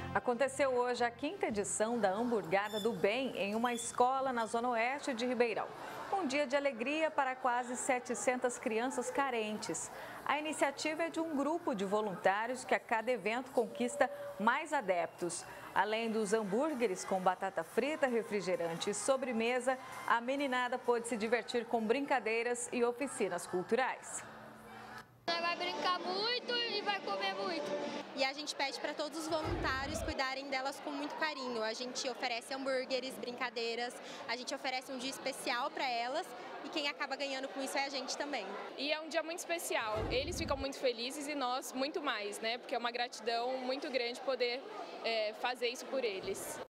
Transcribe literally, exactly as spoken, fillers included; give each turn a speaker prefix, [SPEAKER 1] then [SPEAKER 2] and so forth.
[SPEAKER 1] Aconteceu hoje a quinta edição da Hamburgada do Bem em uma escola na zona oeste de Ribeirão. Um dia de alegria para quase setecentas crianças carentes. A iniciativa é de um grupo de voluntários que a cada evento conquista mais adeptos. Além dos hambúrgueres com batata frita, refrigerante e sobremesa, a meninada pôde se divertir com brincadeiras e oficinas culturais.
[SPEAKER 2] Vai brincar muito e vai comer muito.
[SPEAKER 3] E a gente pede para todos os voluntários cuidarem delas com muito carinho. A gente oferece hambúrgueres, brincadeiras, a gente oferece um dia especial para elas e quem acaba ganhando com isso é a gente também.
[SPEAKER 4] E é um dia muito especial. Eles ficam muito felizes e nós muito mais, né? Porque é uma gratidão muito grande poder é, fazer isso por eles.